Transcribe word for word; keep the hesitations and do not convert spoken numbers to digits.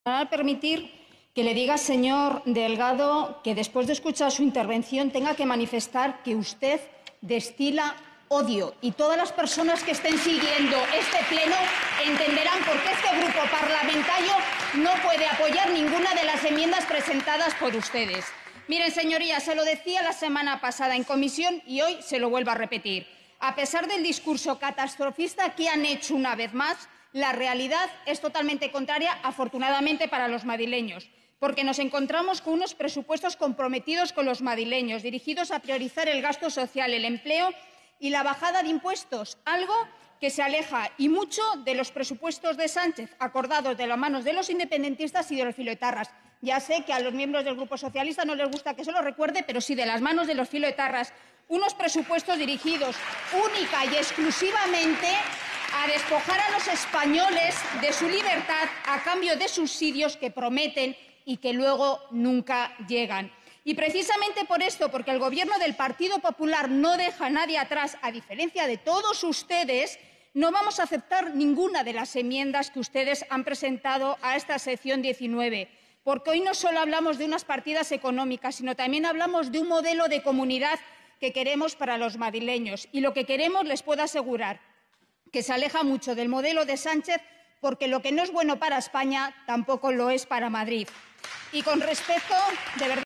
Va a permitir que le diga, señor Delgado, que después de escuchar su intervención tenga que manifestar que usted destila odio. Y todas las personas que estén siguiendo este pleno entenderán por qué este grupo parlamentario no puede apoyar ninguna de las enmiendas presentadas por ustedes. Miren, señorías, se lo decía la semana pasada en comisión y hoy se lo vuelvo a repetir. A pesar del discurso catastrofista que han hecho una vez más, la realidad es totalmente contraria, afortunadamente, para los madrileños, porque nos encontramos con unos presupuestos comprometidos con los madrileños, dirigidos a priorizar el gasto social, el empleo y la bajada de impuestos, algo que se aleja y mucho de los presupuestos de Sánchez, acordados de las manos de los independentistas y de los filoetarras. Ya sé que a los miembros del Grupo Socialista no les gusta que se lo recuerde, pero sí de las manos de los filoetarras. Unos presupuestos dirigidos única y exclusivamente a despojar a los españoles de su libertad a cambio de subsidios que prometen y que luego nunca llegan. Y precisamente por esto, porque el Gobierno del Partido Popular no deja a nadie atrás, a diferencia de todos ustedes, no vamos a aceptar ninguna de las enmiendas que ustedes han presentado a esta sección diecinueve, porque hoy no solo hablamos de unas partidas económicas, sino también hablamos de un modelo de comunidad que queremos para los madrileños. Y lo que queremos, les puedo asegurar, que se aleja mucho del modelo de Sánchez, porque lo que no es bueno para España tampoco lo es para Madrid. Y con respecto, de verdad,